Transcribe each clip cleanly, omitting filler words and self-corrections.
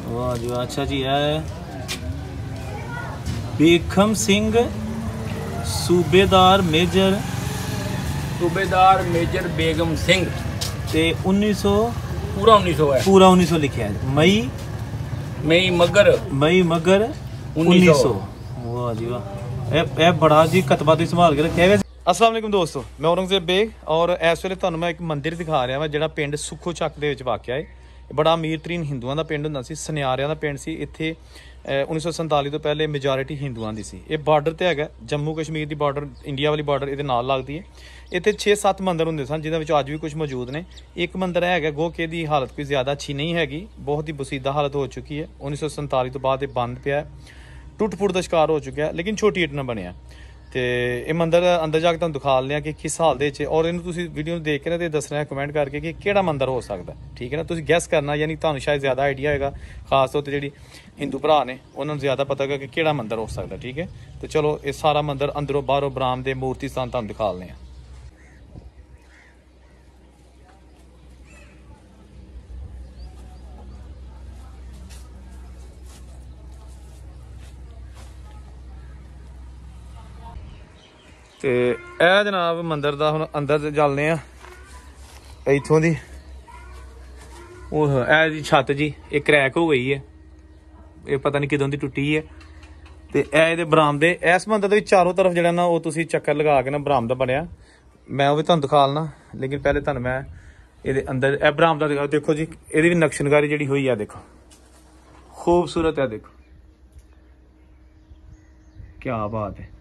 वाह जी अच्छा जी है बेखम सिंह सूबेदार मेजर बेगम सिंह ते 1900 पूरा 1900 है, पूरा 1900 लिखा है। मई मगर 1900। वाह जी वाह, ए बड़ा जी कतबा तो संभाल के रखा है। अस्सलाम वालेकुम दोस्तों, मैं औरंगजेब बेग और इस वेले तुहानूं मैं एक मंदिर दिखा रहा मैं, जिहड़ा पिंड सुखो ਚੱਕ ਦੇ ਵਿੱਚ वाक़या है। बड़ा अमीर तरीन हिंदुओं का पिंड हुंदा सी, सनियारियां का पिंड सी। इत्थे 1947 तो पहले मेजोरिटी हिंदुओं की सी। ये बार्डर ते हैगा, जम्मू कश्मीर की बार्डर, इंडिया वाली बार्डर इहदे नाल लगदी है। इत्थे 6-7 मंदिर हुंदे सन, जिन्हां विच अज भी कुछ मौजूद ने। एक मंदिर हैगा गोके की हालत कोई ज़्यादा अच्छी नहीं हैगी, बहुत ही बसीदा हालत हो चुकी है। 1947 तो बाद बंद पिया, टुट फुट का शिकार हो चुका है, लेकिन छोटी इट ना बनया। तो ये मंदिर अंदर जाके तुहानूं दिखा लें कि किस हाल दे और इन्हूं तुसीं वीडियो नूं देख के ना ते दसना है कमेंट करके कि किहड़ा मंदिर हो सकता है। ठीक है ना, तुसीं गैस करना, यानी तुहानूं शायद ज़्यादा आइडिया होएगा, खास तौर पर जिहड़ी हिंदू भरा ने उन्होंने ज़्यादा पता होगा कि किहड़ा मंदिर हो सकता है। ठीक है, तो चलो ये सारा मंदिर अंदरों बाहरों बरामदे मूर्ति स्थान तुहानूं दिखा लें। तो यह जनाब मंदिर का हम अंदर चलने इतों की जी छत जी ये क्रैक हो गई है, ये पता नहीं किदों की टुटी है। तो ये बरामदे इस मंदिर के चारों तरफ जो ना वो तुम चक्कर लगा के ना बरामदा बनया, मैं वो भी तुहानूं दिखा लना। लेकिन पहले तुहानूं मैं ये अंदर यह बरामदा दिखा। देखो जी ये भी नक्शनकारी जी हुई है, देखो खूबसूरत है, देखो क्या बात है।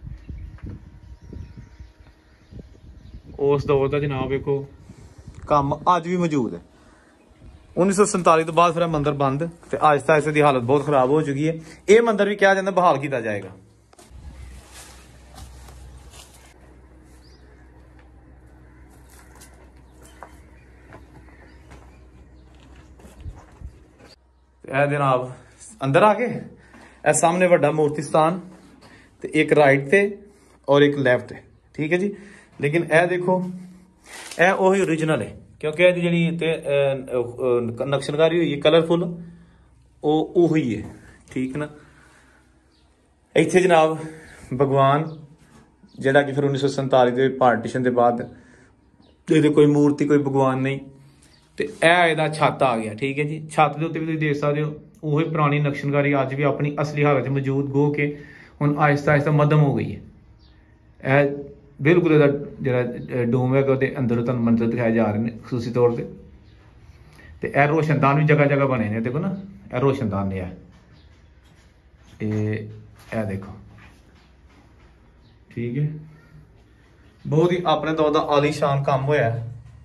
उस दौर का जनाब देखो काम अज भी मौजूद है। 1947 तो बाद फिर मंदिर बंद, तो आहिस्ता आहिस्ता की हालत बहुत खराब हो चुकी है। ये मंदिर भी कहा जाता बहाल किया जाएगा। जनाब अंदर आ गए, ए सामने वड्डा मूर्ति स्थान, तो एक राइट से और एक लैफ्ट है। ठीक है जी, लेकिन यह देखो यह वही ओरिजिनल है, क्योंकि यह जी नक्शनकारी हुई है कलरफुल वो हुई है। ठीक ना, इत्थे जनाब भगवान जिहड़ा कि फिर 1947 के पार्टीशन के बाद ये कोई मूर्ति कोई भगवान नहीं, तो यह छत आ गया। ठीक है जी, छत के उत्ते भी तुसीं देख सकते हो वही पुरानी नक्शनकारी अज भी अपनी असली हालत मौजूद, गो के हुण आहिस्ता आहिस्ता मध्यम हो गई है। यह बिल्कुल जो डोम है अंदर तुहानूं मंदिर दिखाए जा रहे हैं खसूसी तौर पर। तो यह रोशनदान भी जगह जगह बने ने, देखो ना यह रोशनदान है, यह देखो। ठीक है, बहुत ही अपने तौर का आलीशान काम होया है।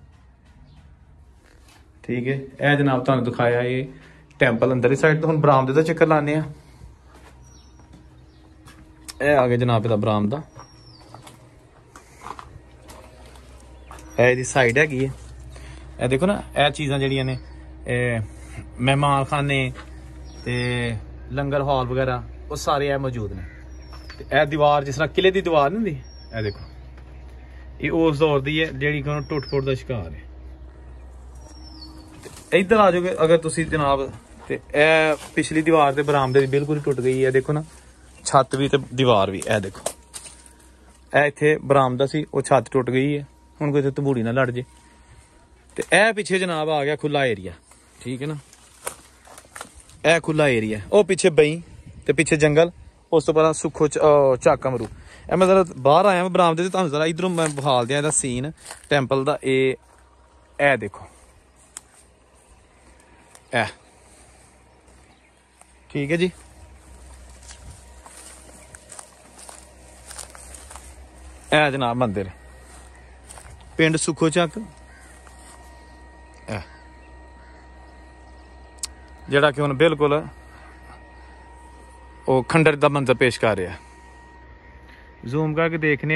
ठीक है, यह जनाब तुहानूं दिखाया ये टैंपल अंदर ही साइड तो। हुण बरामदे का चक्कर लाने, यह आ गया जनाब इहदा बरामदा, यह साइड हैगी है। यह देखो ना यह चीज़ां जिहड़ियां ने मेहमान खाने ते लंगर हॉल वगैरह वो सारे यह मौजूद ने। यह दीवार जिस तरह किले की दीवार नहीं होंदी, यह देखो ये उस दौर की है जिहड़ी कि टुट फुट का शिकार है। इधर आ जाओगे अगर तुसी जनाब, तो यह पिछली दीवार से बरामदे बिल्कुल टुट गई है। देखो ना छत भी तो दीवार भी, यह देखो यह इत्थे बरामदा सी वो छत टुट गई है, हुण कोई तबूड़ी ना लड़ जे। तो यह पिछे जनाब आ गया खुला एरिया। ठीक है ना, यह खुला एरिया, वो पिछे बई तो पिछे जंगल, उस तो पहला सुखो ਚੱਕ अमरू। मैं जरा बाहर आया बरामदे से, तुहानूं जरा इधरों मैं बहाल दिया सीन टैंपल का। ए देखो ए, ठीक है जी। ए जनाब मंदिर पिंड सुखो ਚੱਕ, जिहड़ा कि हुण बिल्कुल वो खंडर का मंजर पेश कर रहा है। जूम करके देखने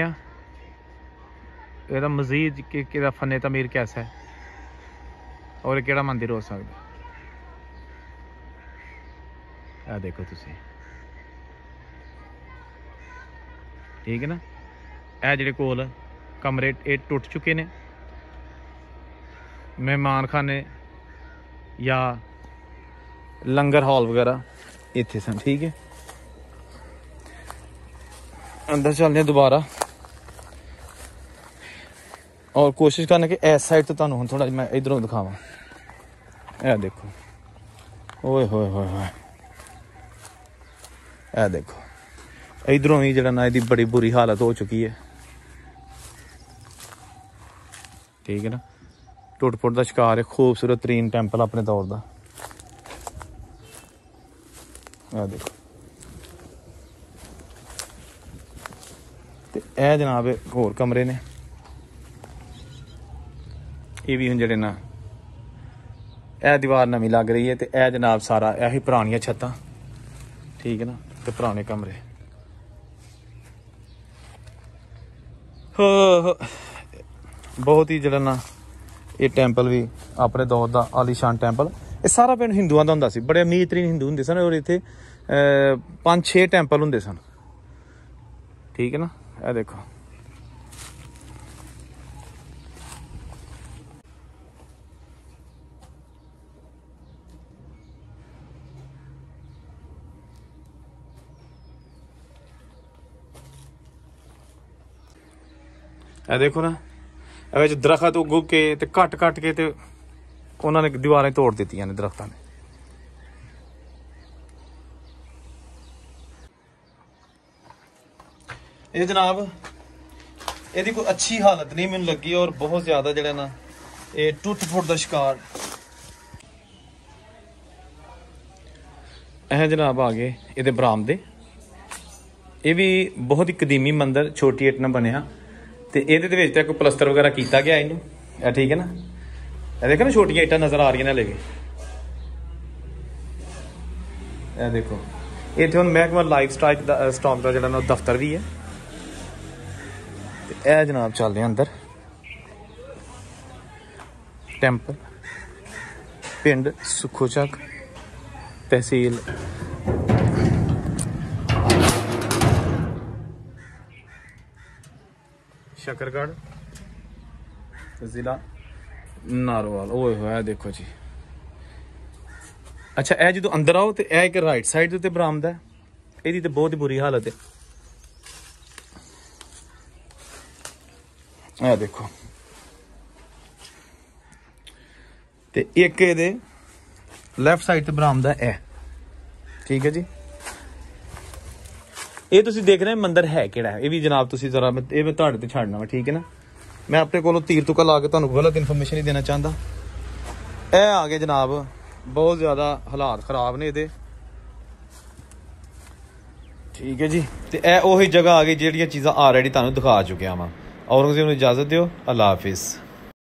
ये मजीद कि फने तमीर कैसा है और केड़ा मंदिर हो सकता है। देखो तुसी, ठीक है ना, यह जिहड़े कोल कमरे ये टुट चुके ने, मेहमान खाने या लंगर हॉल वगैरह इत्थे सन। ठीक है, अंदर चलते हैं दोबारा और कोशिश करना कि इस साइड तो तुहानू थोड़ा मैं इधरों दिखावा। यह देखो, ओए होए होए होए, यह देखो इधरों ही जरा ना इसकी बड़ी बुरी हालत हो चुकी है। ठीक है ना, टुट फुट का शिकार है। खूबसूरत तरीन टैंपल अपने दौर का। यह देखो, ते ए जनाब होर कमरे ने, ये भी हुण जेहड़े ना यह दीवार नवी लग रही है। तो यह जनाब सारा यही पुरानिया छत्तां। ठीक है ना, तो पुराने कमरे। बहुत ही जरा ना ये टैंपल भी अपने दौर का आलीशान टैंपल। ये सारा पिंड हिंदुओं का होंदा सी, बड़े अमीर तरीन हिंदू होंदे सन और इत्थे 5-6 टैंपल होंदे सन। ठीक है ना, यह देखो ਇਹ देखो ना, ਇਹ दरख्त उग के ते कट के ते उन्होंने दीवारें तोड़ दी ने दरख्तों ने। ये जनाब यदि कोई अच्छी हालत नहीं मैनूं लगी और बहुत ज्यादा जड़ा ना ये टुट फुट का शिकार। यह जनाब आ गए ये बरामदे। ये भी बहुत ही कदीमी मंदिर छोटी इट ना बनया तो ये कोई प्लस्तर वगैरह किया गया इनू। ठीक है ना, देखो ना छोटिया इट्टां नज़र आ रही ने लेके। यह देखो इत्थे हुण महकमा लाइफ स्टॉक का जिहड़ा ना दफ्तर भी है। तो यह जनाब चलते हैं अंदर। टैंपल पिंड सुखोचक, तहसील शकरगढ़, जिला नारोवाल। ओए होए देखो जी। अच्छा, यह जो अंदर आओ तो यह एक राइट साइड उत्ते बरामदा है। यदी तो बहुत ही बुरी हालत है। यह देखो, ते एक ये लैफ्ट साइड ते बरामदा है। ठीक है जी, ये तुसी देख रहे हैं मंदिर है केड़ा है। ये भी जनाब तुसी जरा ये मैं तुहाडे ते छाड़ना वा। ठीक है ना, मैं अपने कोलों तीर तुका ला के तुहानू गलत इन्फॉर्मेशन नहीं देना चाहता। ए आ गए जनाब, बहुत ज्यादा हालात खराब ने ये। ठीक है जी, तो यह उही जगह आ गई जिहड़ियां चीज़ां ऑलरेडी तुहानू दिखा चुकिया वा। औरंगजेब नूं इजाजत दिओ। अल्लाह हाफिज़।